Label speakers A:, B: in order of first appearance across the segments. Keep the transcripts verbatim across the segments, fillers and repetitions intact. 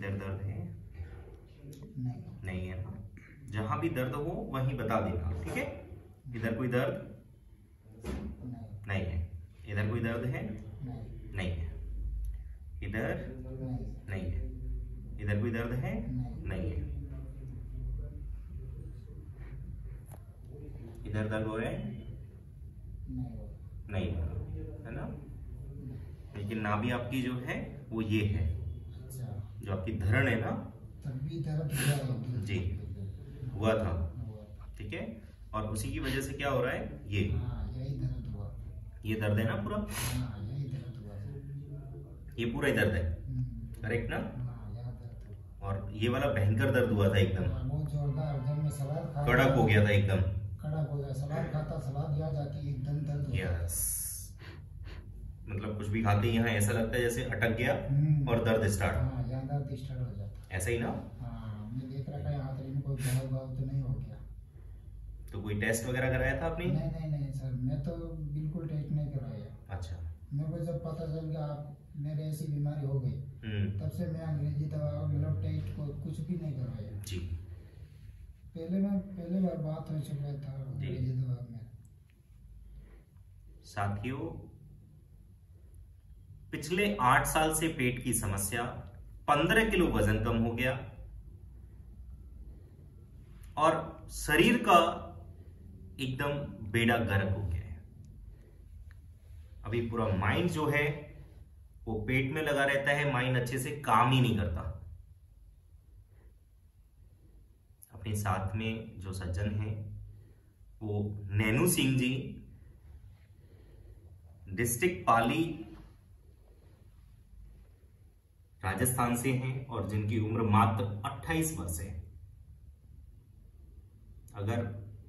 A: इधर दर्द है?
B: नहीं
A: नहीं है ना। जहां भी दर्द हो वहीं बता देना, ठीक है। इधर कोई दर्द
B: नहीं
A: नहीं है। इधर कोई दर्द है?
B: नहीं
A: नहीं है। इधर
B: नहीं
A: नहीं है। इधर कोई दर्द है?
B: नहीं
A: नहीं है। इधर दर्द हो रहा है?
B: नहीं
A: नहीं हो रहा है ना। लेकिन नाभि आपकी जो है वो ये है,
B: अच्छा
A: जो आपकी धरण है ना,
B: तब भी दर्द हुआ है
A: जी हुआ था, ठीक है। और उसी की वजह से क्या हो रहा है, ये
B: हाँ यही दर्द हुआ,
A: ये दर्द है ना पूरा,
B: हाँ यही दर्द हुआ,
A: ये पूरा ही दर्द है,
B: हम्म,
A: करेक्ट ना।
B: हाँ यहाँ दर्द हुआ।
A: और ये वाला भयंकर दर्द हुआ था एकदम,
B: हाँ, बहुत जोरदार, जब मैं सलाद खा
A: कड़क हो गया था एकदम,
B: कड़क हो गया। सलाद खाता, सलाद याद आती एकदम दर्द हो गया।
A: यस। मतलब कुछ भी खाते ही यहाँ ऐसा लगता है जैसे अटक गया
B: हम्म,
A: और दर्द स्टार्ट,
B: हाँ यहाँ दर्द स्टार्ट हो जाता।
A: ऐसा ही ना।
B: हाँ मैं देख रखा है यहाँ तक कोई घाव घाव तो नहीं हो गया।
A: तो कोई टेस्ट वगैरह कराया था आपने?
B: नहीं नहीं नहीं सर, मैं तो बिल्कुल टेस्ट नहीं कराया।
A: अच्छा।
B: मेरे को जब पता चल गया आप मेरे ऐसी बीमारी हो गई,
A: हम्म
B: तब से मैं अंग्रेजी दवा और ब्लड टेस्ट को कुछ भी नहीं करवाया।
A: जी।
B: पहले मैं पहले बार बात हो चुका था अंग्रेजी दवा में।
A: साथियों, पिछले आठ साल से पेट की समस्या, पंद्रह किलो वजन कम हो गया और शरीर का एकदम बेड़ा गर्क हो गया है। अभी पूरा माइंड जो है वो पेट में लगा रहता है, माइंड अच्छे से काम ही नहीं करता। अपने साथ में जो सज्जन हैं वो नैनू सिंह जी, डिस्ट्रिक्ट पाली राजस्थान से हैं और जिनकी उम्र मात्र अट्ठाईस वर्ष है। अगर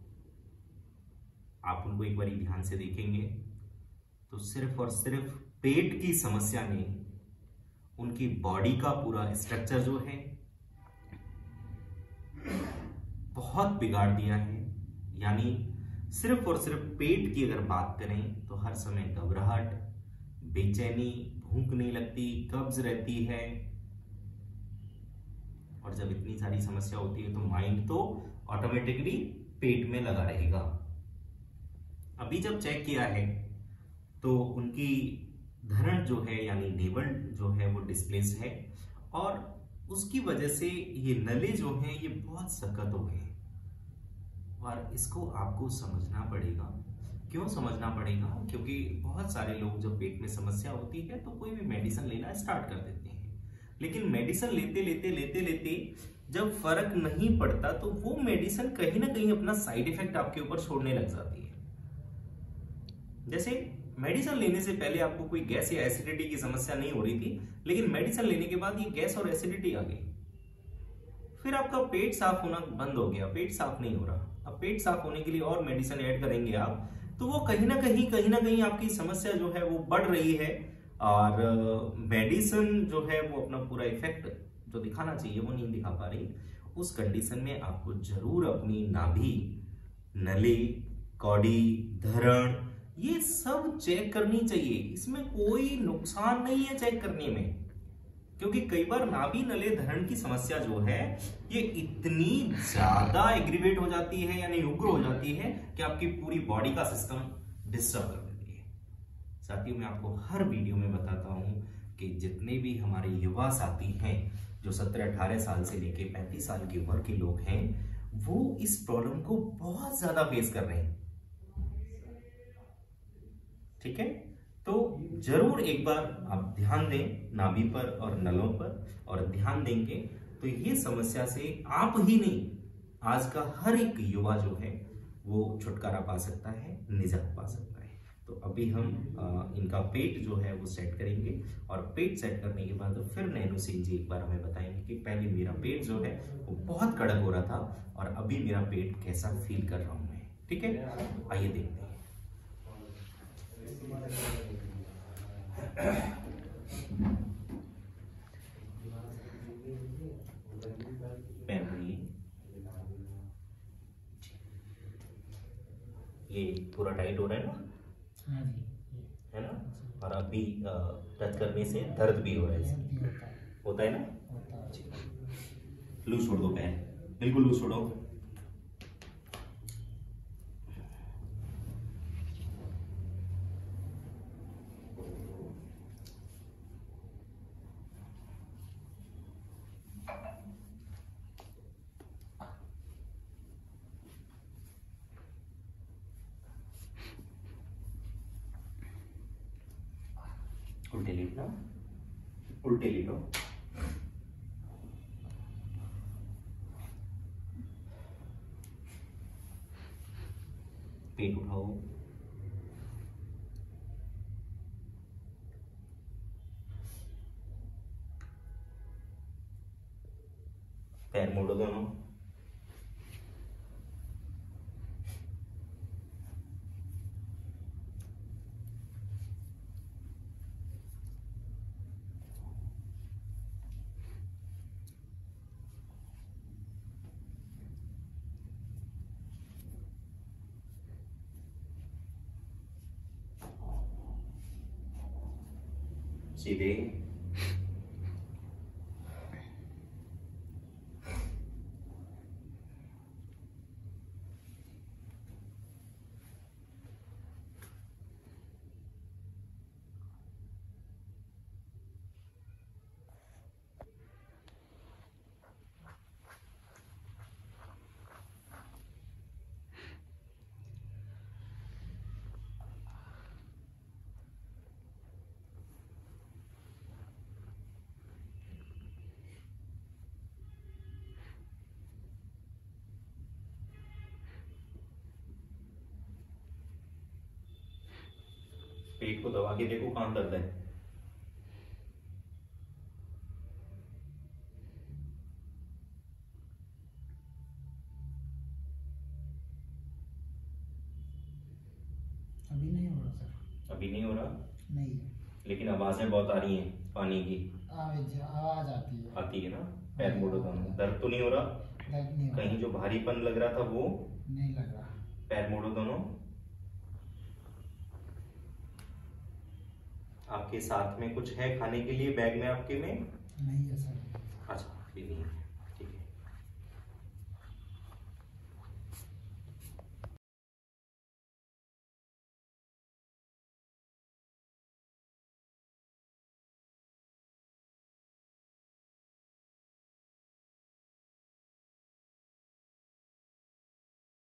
A: आप उनको एक बार ध्यान से देखेंगे तो सिर्फ और सिर्फ पेट की समस्या ने उनकी बॉडी का पूरा स्ट्रक्चर जो है बहुत बिगाड़ दिया है। यानी सिर्फ और सिर्फ पेट की अगर बात करें तो हर समय घबराहट, बेचैनी, भूख नहीं लगती, कब्ज रहती है। और जब इतनी सारी समस्या होती है तो माइंड तो ऑटोमेटिकली पेट में लगा रहेगा। अभी जब चेक किया है तो उनकी धरण जो है यानी नेवल जो है वो डिस्प्लेस है और उसकी वजह से ये नले जो हैं ये बहुत सख्त हो गए हैं। और इसको आपको समझना पड़ेगा। क्यों समझना पड़ेगा? क्योंकि बहुत सारे लोग जब पेट में समस्या होती है तो कोई भी मेडिसिन लेना स्टार्ट कर देते हैं, लेकिन मेडिसिन लेते लेते लेते लेते जब फर्क नहीं पड़ता तो वो मेडिसिन कहीं ना कहीं अपना साइड इफेक्ट आपके ऊपर छोड़ने लग जाती है। जैसे मेडिसिन लेने से पहले आपको कोई गैस या एसिडिटी की समस्या नहीं हो रही थी, लेकिन मेडिसिन लेने के बाद ये गैस और एसिडिटी आ गई, फिर आपका पेट साफ होना बंद हो गया, पेट साफ नहीं हो रहा। अब पेट साफ होने के लिए और मेडिसिन ऐड करेंगे आप, तो वो कहीं ना कहीं कहीं ना कहीं आपकी समस्या जो है वो बढ़ रही है और मेडिसिन जो है वो अपना पूरा इफेक्ट जो दिखाना चाहिए वो नहीं दिखा पा रही। उस कंडीशन में आपको जरूर अपनी नाभि, नली, कौड़ी, धरण ये सब चेक करनी चाहिए। इसमें कोई नुकसान नहीं है चेक करने में, क्योंकि कई बार नाभि, नले, धरण की समस्या जो है ये इतनी ज्यादा एग्रीवेट हो जाती है यानी उग्र हो जाती है कि आपकी पूरी बॉडी का सिस्टम डिस्टर्ब कर देती है। साथियों, मैं आपको हर वीडियो में बताता हूं कि जितने भी हमारे युवा साथी हैं जो सत्रह अठारह साल से लेके पैंतीस साल की उम्र के लोग हैं वो इस प्रॉब्लम को बहुत ज्यादा फेस कर रहे हैं, ठीक है। तो जरूर एक बार आप ध्यान दें नाभि पर और नलों पर, और ध्यान देंगे तो ये समस्या से आप ही नहीं आज का हर एक युवा जो है वो छुटकारा पा सकता है, निजात पा सकता है। तो अभी हम आ, इनका पेट जो है वो सेट करेंगे और पेट सेट करने के बाद फिर नैनू सिंह जी एक बार हमें बताएंगे कि पहले मेरा पेट जो है वो बहुत कड़क हो रहा था और अभी मेरा पेट कैसा फील कर रहा हूं मैं, ठीक है। आइए देखते हैं। ये पूरा टाइट हो रहा है ना?
B: हाँ जी,
A: है ना? और अभी टच करने से दर्द भी हो रहा है,
B: होता है
A: होता है ना?
B: होता है।
A: लूज छोड़ दो, पैर बिल्कुल लूज छोड़ो। उल्टे लेटना, उल्टे लेटो। पेट उठाओ, पैर मोड़ो दोनों, सीधे। पेट को दबा के देखो कहां दर्द है।
B: अभी नहीं हो रहा सर।
A: अभी नहीं हो रहा?
B: नहीं।
A: लेकिन आवाजें बहुत आ रही हैं पानी की।
B: आवाज आवाज आती है।
A: आती है ना? पैर मोड़ो दोनों। दर्द तो नहीं हो रहा?
B: दर्द नहीं हो रहा।
A: कहीं जो भारीपन लग रहा था वो
B: नहीं लग रहा।
A: पैर मोड़ो दोनों। आपके साथ में कुछ है खाने के लिए बैग में आपके में?
B: नहीं है सर।
A: अच्छा, अभी नहीं है।